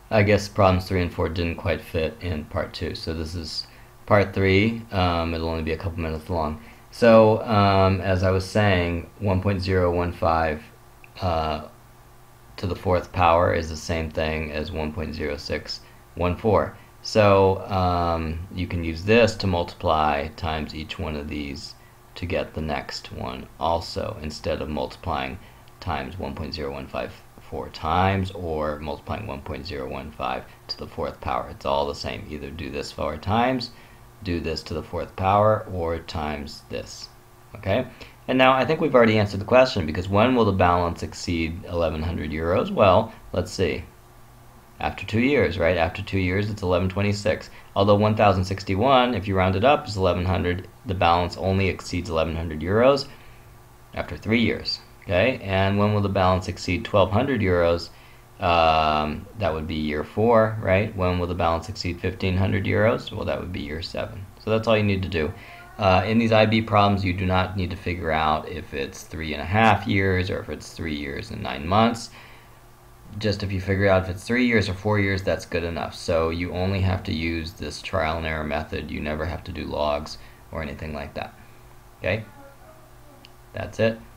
I guess problems 3 and 4 didn't quite fit in part 2. So this is part 3. It'll only be a couple minutes long. So as I was saying, 1.015 to the fourth power is the same thing as 1.0614. So you can use this to multiply times each one of these to get the next one also, instead of multiplying times 1.0154 times or multiplying 1.015 to the fourth power. It's all the same. Either do this 4 times, do this to the fourth power, or times this. Okay? And now I think we've already answered the question, because when will the balance exceed 1100 euros? Well, let's see. After 2 years, right? After 2 years, it's 1126. Although 1061, if you round it up, is 1100, the balance only exceeds 1100 euros after 3 years. Okay? And when will the balance exceed 1200 euros? That would be year 4, right? When will the balance exceed 1500 euros? Well, that would be year 7. So that's all you need to do. In these IB problems, you do not need to figure out if it's 3.5 years or if it's 3 years and 9 months. Just if you figure out if it's 3 years or 4 years, that's good enough. So you only have to use this trial and error method. You never have to do logs or anything like that. Okay? That's it.